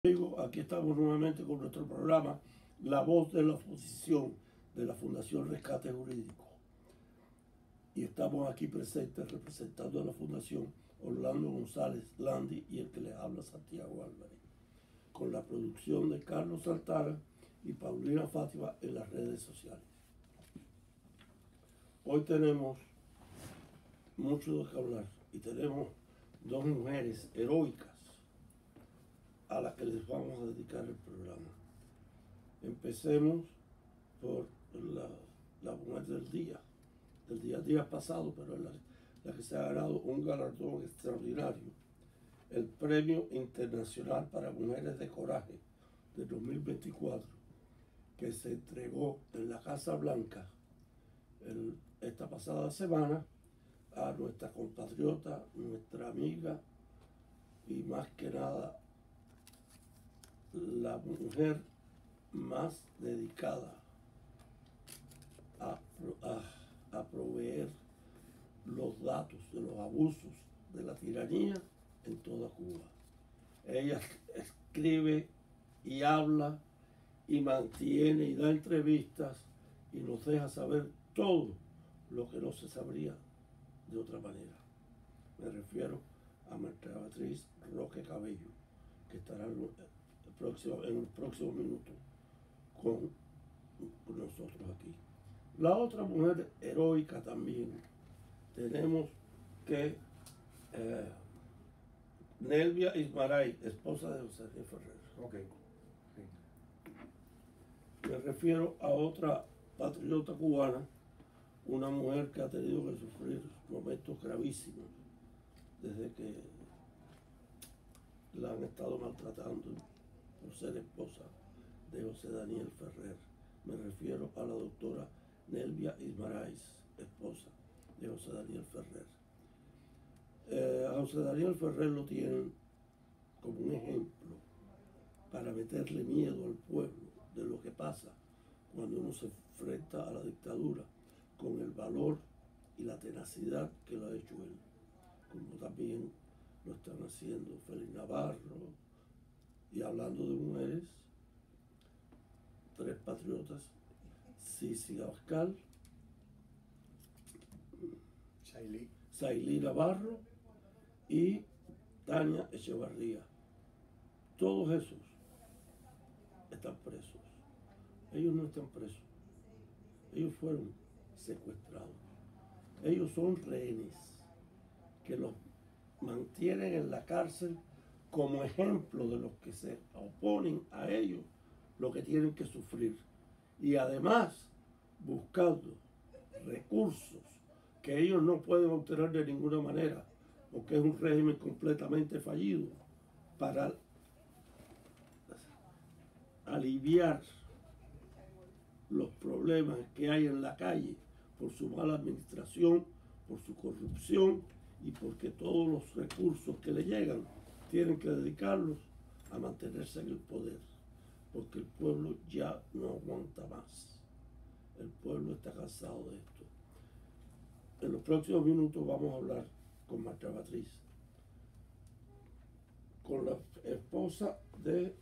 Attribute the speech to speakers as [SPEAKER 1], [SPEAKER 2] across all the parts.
[SPEAKER 1] Amigos, aquí estamos nuevamente con nuestro programa La Voz de la Oposición de la Fundación Rescate Jurídico. Y estamos aquí presentes representando a la Fundación Orlando González Landi y el que les habla Santiago Álvarez, con la producción de Carlos Altara y Paulina Fátima en las redes sociales. Hoy tenemos mucho de qué hablar y tenemos dos mujeres heroicas a las que les vamos a dedicar el programa. Empecemos por la mujer del día pasado, pero la que se ha ganado un galardón extraordinario, el Premio Internacional para Mujeres de Coraje de 2024, que se entregó en la Casa Blanca esta pasada semana a nuestra compatriota, nuestra amiga y más que nada la mujer más dedicada a proveer los datos de los abusos de la tiranía en toda Cuba. Ella escribe y habla y mantiene y da entrevistas y nos deja saber todo lo que no se sabría de otra manera. Me refiero a Marta Beatriz Roque Cabello, que estará en el próximo minuto con nosotros aquí. La otra mujer heroica también tenemos que Nelvia Ismaray, esposa de José Daniel Ferrer.
[SPEAKER 2] Okay.
[SPEAKER 1] Me refiero a otra patriota cubana, una mujer que ha tenido que sufrir momentos gravísimos desde que la han estado maltratando por ser esposa de José Daniel Ferrer. Me refiero a la doctora Nelvia Ismaray, esposa de José Daniel Ferrer. A José Daniel Ferrer lo tienen como un ejemplo para meterle miedo al pueblo de lo que pasa cuando uno se enfrenta a la dictadura con el valor y la tenacidad que lo ha hecho él, como también lo están haciendo Félix Navarro. Y hablando de mujeres, tres patriotas: Sisi Abascal, Sailí Navarro y Tania Echevarría. Todos esos están presos. Ellos no están presos. Ellos fueron secuestrados. Ellos son rehenes que los mantienen en la cárcel como ejemplo de los que se oponen a ellos, lo que tienen que sufrir. Y además buscando recursos que ellos no pueden obtener de ninguna manera, porque es un régimen completamente fallido, para aliviar los problemas que hay en la calle por su mala administración, por su corrupción y porque todos los recursos que le llegan tienen que dedicarlos a mantenerse en el poder, porque el pueblo ya no aguanta más. El pueblo está cansado de esto. En los próximos minutos vamos a hablar con Marta Beatriz, con la esposa de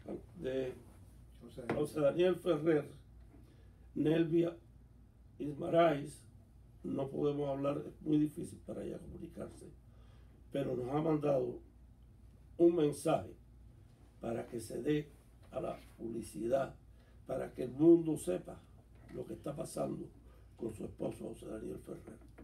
[SPEAKER 1] José Daniel Ferrer, Nelvia Ismaray. No podemos hablar, es muy difícil para ella comunicarse, pero nos ha mandado un mensaje para que se dé a la publicidad, para que el mundo sepa lo que está pasando con su esposo José Daniel Ferrer.